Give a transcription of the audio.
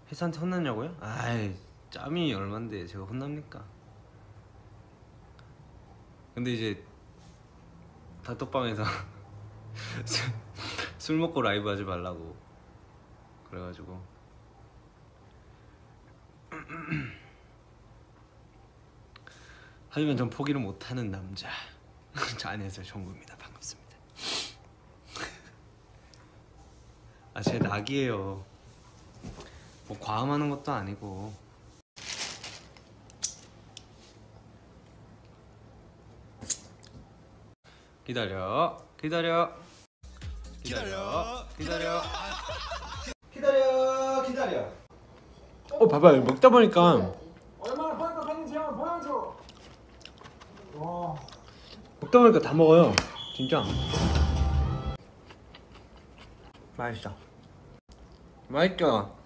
혜수한테 혼났냐고요? 아이 짬이 얼만데 제가 혼납니까? 근데 이제 단톡방에서 술 먹고 라이브 하지 말라고 그래가지고 하지만 전 포기를 못하는 남자 저 안녕하세요 정구입니다. 반갑습니다. 아 제 낙이에요. 뭐 과음하는 것도 아니고. 기다려 기다려 기다려 기다려 기다려 기다려. 봐봐요 먹다 보니까 얼마나 펄펄했는지 한번 보여줘. 와. 먹다 보니까 다 먹어요 진짜. 맛있어. 맛있죠?